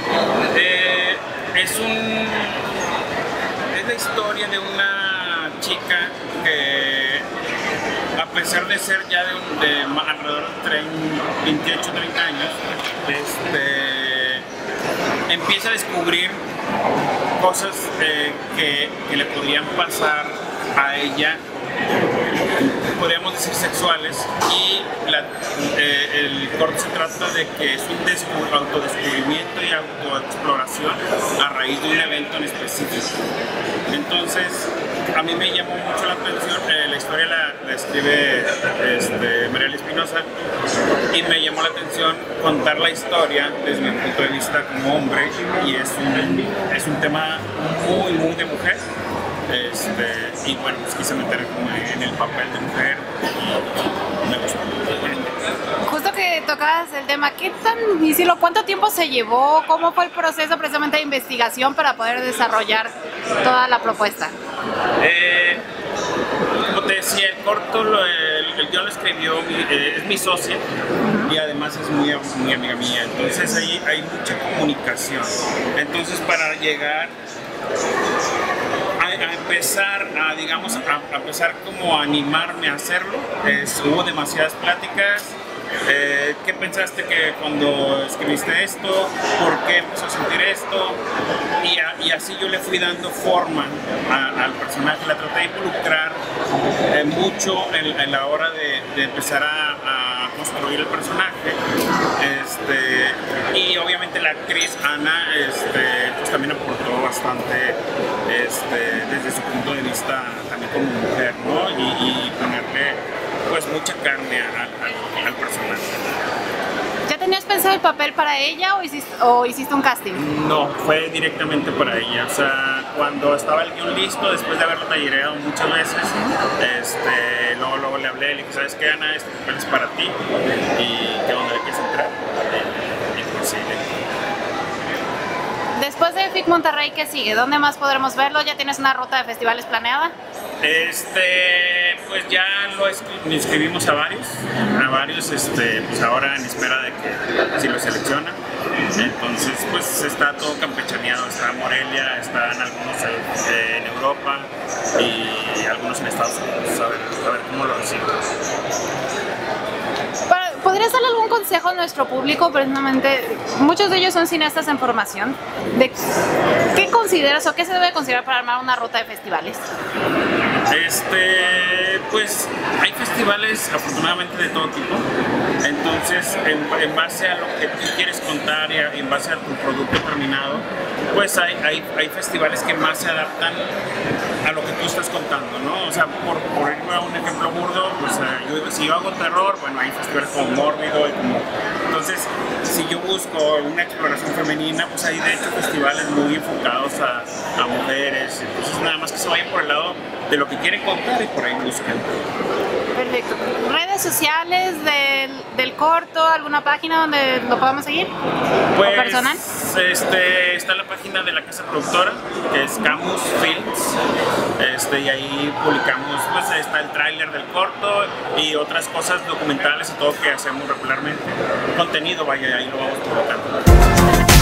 Es la historia de una chica que, a pesar de ser ya de alrededor de 28, 30 años, empieza a descubrir cosas que le podrían pasar a ella, podríamos decir sexuales, y el corto se trata de que es un autodescubrimiento y autoexploración a raíz de un evento en específico. Entonces, a mí me llamó mucho la atención, la historia la escribe Mariela Espinosa, y me llamó la atención contar la historia desde mi punto de vista como hombre, y es un tema muy de mujer. Y bueno, pues quise meter como en el papel de mujer y me gustó. Justo que tocabas el tema, ¿qué tan difícil o cuánto tiempo se llevó? ¿Cómo fue el proceso precisamente de investigación para poder desarrollar toda la propuesta? Como te decía, el corto, el guión lo escribió, es mi socia y además es muy amiga mía, entonces ahí hay mucha comunicación. Entonces, para llegar a empezar a empezar como a animarme a hacerlo, hubo demasiadas pláticas. ¿Qué pensaste que cuando escribiste esto? ¿Por qué empezó a sentir esto? Y así yo le fui dando forma al personaje, la traté de involucrar mucho en la hora de empezar a construir el personaje. Y obviamente la actriz Ana pues también aportó bastante desde su punto de vista también como mujer, ¿no? Y ponerle pues mucha carne al personaje. ¿Ya tenías pensado el papel para ella o hiciste un casting? No, fue directamente para ella. O sea, cuando estaba el guión listo, después de haberlo tallereado muchas veces, luego le hablé, le dije, ¿sabes qué, Ana? Este papel es para ti y ¿qué onda le quieres entrar? Y pues sí. Después de FIC Monterrey, ¿qué sigue? ¿Dónde más podremos verlo? ¿Ya tienes una ruta de festivales planeada? Pues ya lo inscribimos a varios, pues ahora en espera de que si lo seleccionan. Entonces pues está todo campechaneado, está Morelia, están algunos en Europa y algunos en Estados Unidos, a ver cómo lo reciben. ¿Podrías darle algún consejo a nuestro público? Precisamente, muchos de ellos son cineastas en formación. ¿De qué consideras o qué se debe considerar para armar una ruta de festivales? Pues hay festivales afortunadamente de todo tipo, entonces en base a lo que tú quieres contar y en base a tu producto terminado, pues hay festivales que más se adaptan a lo que tú estás contando, ¿no? O sea, por irme a un ejemplo burdo, pues si yo hago terror, bueno, hay festivales como Mórbido y como... Entonces, si yo busco una exploración femenina, pues hay de hecho festivales muy enfocados a mujeres, entonces nada más que se vayan por el lado de lo que quieren contar y por ahí busquen. Perfecto. ¿Redes sociales del corto? ¿Alguna página donde lo podamos seguir? Pues, ¿O personal? Está la página de la casa productora, que es Camus Films, y ahí publicamos, pues está el tráiler del corto y otras cosas documentales y todo que hacemos regularmente. Contenido, vaya, ahí lo vamos publicando.